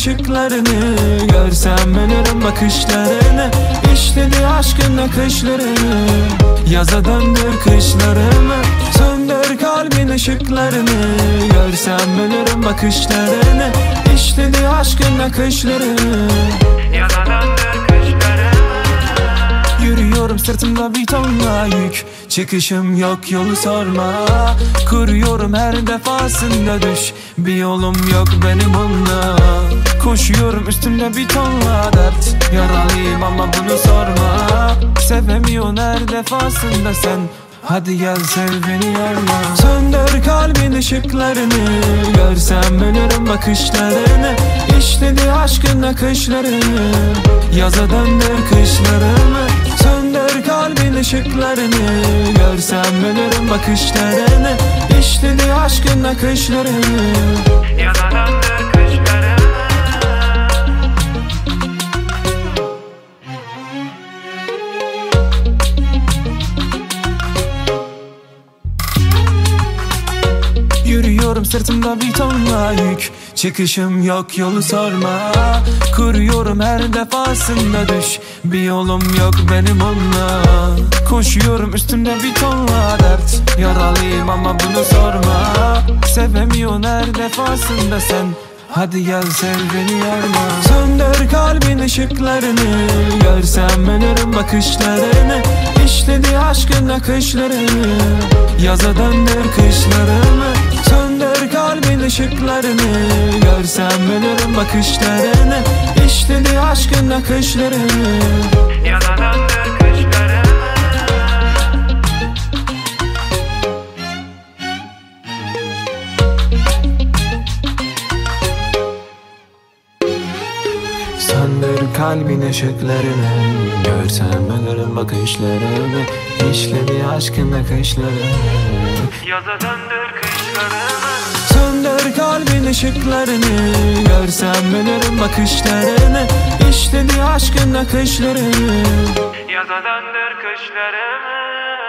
ışıklarını, görsem ölürüm bakışlarını. İşledi aşkın akışlarını, yaza döndür kışlarımı. Söndür kalbin ışıklarını, görsem ölürüm bakışlarını. İşledi aşkın akışlarını, yaza döndür kışlarımı. Yürüyorum sırtımda bir tonla yük, çıkışım yok yolu sorma. Kuruyorum her defasında düş, bir yolum yok benim onunla. Koşuyorum üstümde bir tonla dert, yaralıyım ama bunu sorma. Sevemiyorsun her defasında sen, hadi gel sev beni yorma. Söndür kalbin ışıklarını, görsem ölürüm bakışlarını. İşledi aşkın akışlarını, yaza döndür kışlarımı. Söndür kalbin ışıklarını, görsem ölürüm bakışlarını. İşledi aşkın akışlarını, yaza döndür kışlarımı. Yürüyorum sırtımda bir tonla yük, çıkışım yok yolu sorma. Kuruyorum her defasında düş, bir yolum yok benim onunla. Koşuyorum üstümde bir tonla dert, yaralıyım ama bunu sorma. Sevemiyorsun her defasında sen, hadi gel sev beni yorma. Söndür kalbin ışıklarını, görsem ölürüm bakışlarını. İşledi aşkın akışlarını, yaza döndür kışlarımı. Söndür kalbin ışıklarını, görsem ölürüm bakışlarını. İşledi aşkın akışlarını, yaza döndür kışlarımı. Söndür kalbin ışıklarını, görsem ölürüm bakışlarını. İşledi aşkın akışlarını, yaza döndür kışlarımı. Söndür kalbin ışıklarını, görsem ölürüm bakışlarını. İşledi aşkın akışlarını, yaza döndür kışlarımı.